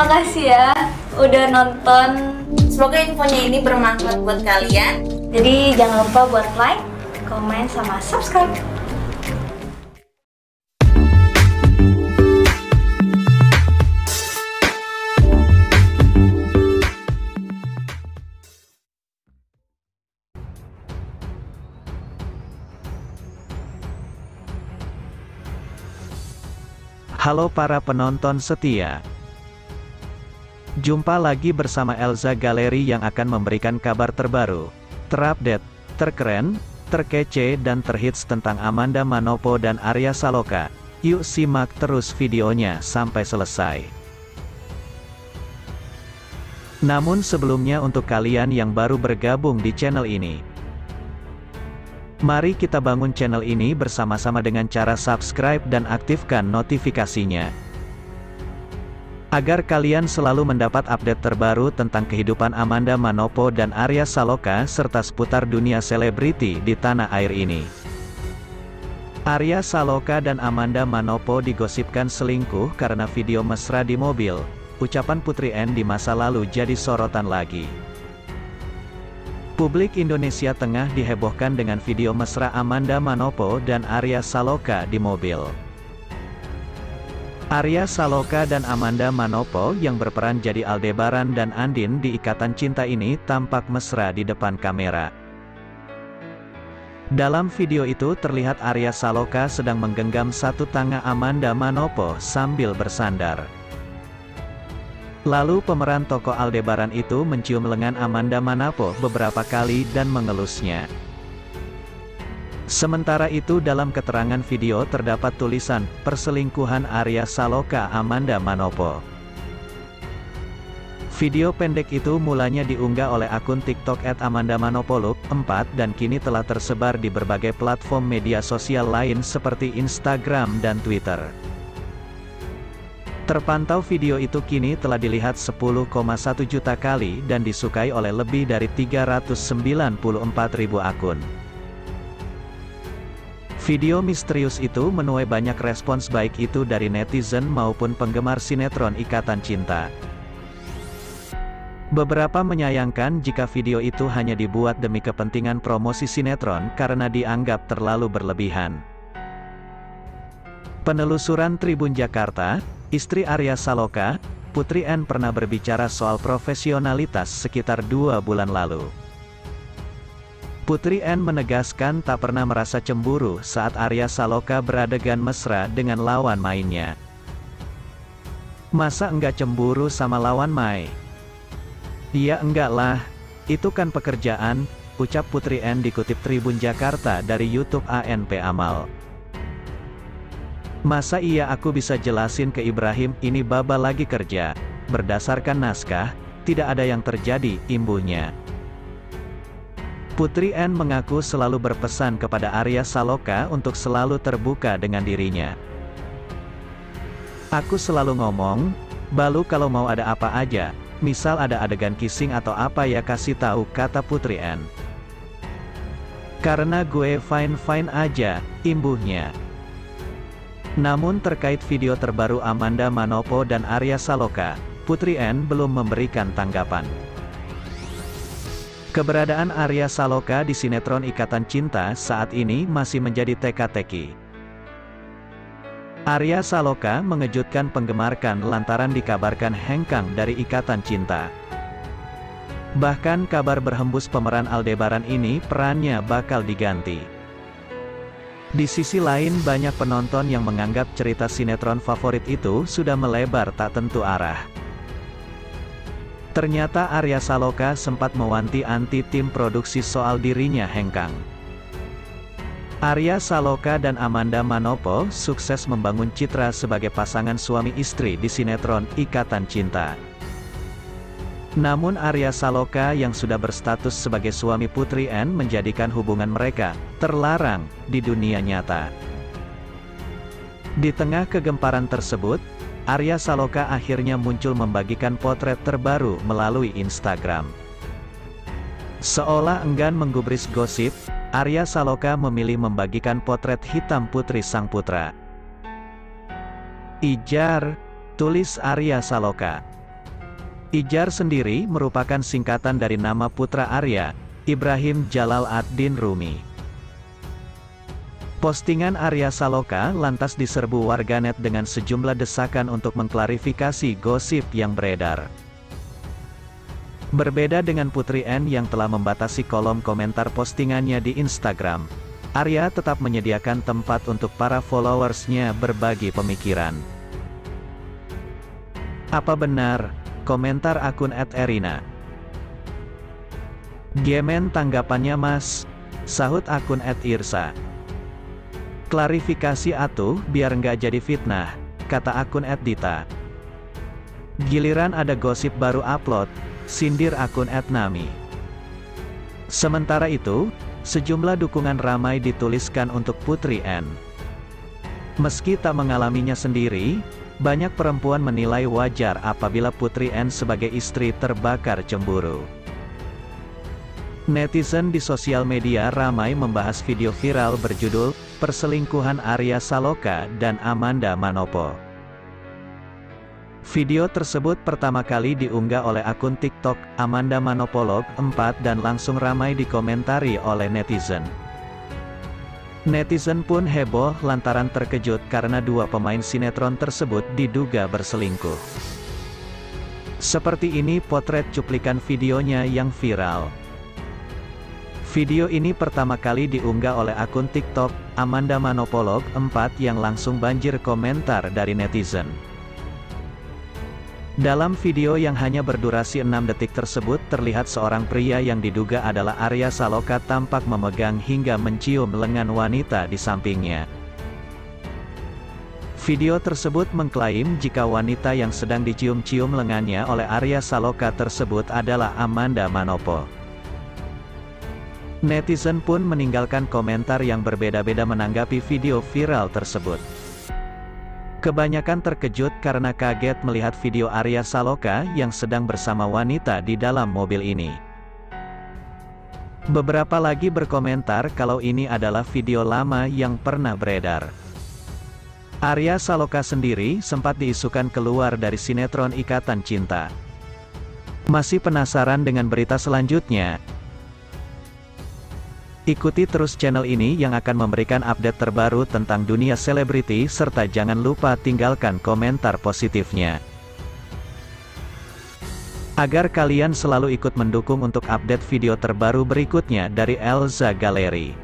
makasih ya udah nonton. Semoga infonya ini bermanfaat buat kalian. Jadi jangan lupa buat like, komen, sama subscribe. Halo para penonton setia. Jumpa lagi bersama Elza Galeri yang akan memberikan kabar terbaru, terupdate, terkeren, terkece dan terhits tentang Amanda Manopo dan Arya Saloka. Yuk simak terus videonya sampai selesai. Namun sebelumnya untuk kalian yang baru bergabung di channel ini, mari kita bangun channel ini bersama-sama dengan cara subscribe dan aktifkan notifikasinya, agar kalian selalu mendapat update terbaru tentang kehidupan Amanda Manopo dan Arya Saloka serta seputar dunia selebriti di tanah air ini. Arya Saloka dan Amanda Manopo digosipkan selingkuh karena video mesra di mobil. Ucapan Putri N di masa lalu jadi sorotan lagi. Publik Indonesia tengah dihebohkan dengan video mesra Amanda Manopo dan Arya Saloka di mobil. Arya Saloka dan Amanda Manopo yang berperan jadi Aldebaran dan Andin di Ikatan Cinta ini tampak mesra di depan kamera. Dalam video itu terlihat Arya Saloka sedang menggenggam satu tangan Amanda Manopo sambil bersandar. Lalu pemeran tokoh Aldebaran itu mencium lengan Amanda Manopo beberapa kali dan mengelusnya. Sementara itu dalam keterangan video terdapat tulisan, perselingkuhan Arya Saloka Amanda Manopo. Video pendek itu mulanya diunggah oleh akun TikTok @amandamanopolo4 dan kini telah tersebar di berbagai platform media sosial lain seperti Instagram dan Twitter. Terpantau video itu kini telah dilihat 10,1 juta kali dan disukai oleh lebih dari 394.000 akun. Video misterius itu menuai banyak respons baik itu dari netizen maupun penggemar sinetron Ikatan Cinta. Beberapa menyayangkan jika video itu hanya dibuat demi kepentingan promosi sinetron karena dianggap terlalu berlebihan. Penelusuran Tribun Jakarta, istri Arya Saloka, Putri N pernah berbicara soal profesionalitas sekitar 2 bulan lalu. Putri N menegaskan tak pernah merasa cemburu saat Arya Saloka beradegan mesra dengan lawan mainnya. Masa enggak cemburu sama lawan main? Ya enggak lah, itu kan pekerjaan, ucap Putri N dikutip Tribun Jakarta dari YouTube ANP Amal. Masa iya aku bisa jelasin ke Ibrahim ini Baba lagi kerja, berdasarkan naskah, tidak ada yang terjadi, imbuhnya. Putri N mengaku selalu berpesan kepada Arya Saloka untuk selalu terbuka dengan dirinya. Aku selalu ngomong, Balu kalau mau ada apa aja, misal ada adegan kissing atau apa ya kasih tahu, kata Putri N. Karena gue fine-fine aja, imbuhnya. Namun terkait video terbaru Amanda Manopo dan Arya Saloka, Putri N belum memberikan tanggapan. Keberadaan Arya Saloka di sinetron Ikatan Cinta saat ini masih menjadi teka-teki. Arya Saloka mengejutkan penggemarkan lantaran dikabarkan hengkang dari Ikatan Cinta. Bahkan kabar berhembus pemeran Aldebaran ini perannya bakal diganti. Di sisi lain banyak penonton yang menganggap cerita sinetron favorit itu sudah melebar tak tentu arah. Ternyata Arya Saloka sempat mewanti-wanti tim produksi soal dirinya hengkang. Arya Saloka dan Amanda Manopo sukses membangun citra sebagai pasangan suami istri di sinetron Ikatan Cinta. Namun Arya Saloka yang sudah berstatus sebagai suami Putri N menjadikan hubungan mereka terlarang di dunia nyata. Di tengah kegemparan tersebut, Arya Saloka akhirnya muncul membagikan potret terbaru melalui Instagram. Seolah enggan menggubris gosip, Arya Saloka memilih membagikan potret hitam putri sang putra. Ijar, tulis Arya Saloka. Ijar sendiri merupakan singkatan dari nama putra Arya, Ibrahim Jalal ad-Din Rumi. Postingan Arya Saloka lantas diserbu warganet dengan sejumlah desakan untuk mengklarifikasi gosip yang beredar. Berbeda dengan Putri N yang telah membatasi kolom komentar postingannya di Instagram, Arya tetap menyediakan tempat untuk para followersnya berbagi pemikiran. Apa benar? Komentar akun @erina. Gemen tanggapannya mas, sahut akun @irsa. Klarifikasi atuh biar nggak jadi fitnah, kata akun @dita. Giliran ada gosip baru upload, sindir akun @nami. Sementara itu, sejumlah dukungan ramai dituliskan untuk Putri N. Meski tak mengalaminya sendiri, banyak perempuan menilai wajar apabila Putri N sebagai istri terbakar cemburu. Netizen di sosial media ramai membahas video viral berjudul "Perselingkuhan Arya Saloka dan Amanda Manopo". Video tersebut pertama kali diunggah oleh akun TikTok Amanda Manopolog 4 dan langsung ramai dikomentari oleh netizen. Netizen pun heboh lantaran terkejut karena dua pemain sinetron tersebut diduga berselingkuh. Seperti ini potret cuplikan videonya yang viral. Video ini pertama kali diunggah oleh akun TikTok Amanda Manopolog 4 yang langsung banjir komentar dari netizen. Dalam video yang hanya berdurasi 6 detik tersebut terlihat seorang pria yang diduga adalah Arya Saloka tampak memegang hingga mencium lengan wanita di sampingnya. Video tersebut mengklaim jika wanita yang sedang dicium-cium lengannya oleh Arya Saloka tersebut adalah Amanda Manopo. Netizen pun meninggalkan komentar yang berbeda-beda menanggapi video viral tersebut. Kebanyakan terkejut karena kaget melihat video Arya Saloka yang sedang bersama wanita di dalam mobil ini. Beberapa lagi berkomentar kalau ini adalah video lama yang pernah beredar. Arya Saloka sendiri sempat diisukan keluar dari sinetron Ikatan Cinta. Masih penasaran dengan berita selanjutnya? Ikuti terus channel ini yang akan memberikan update terbaru tentang dunia selebriti serta jangan lupa tinggalkan komentar positifnya. Agar kalian selalu ikut mendukung untuk update video terbaru berikutnya dari Elza Gallery.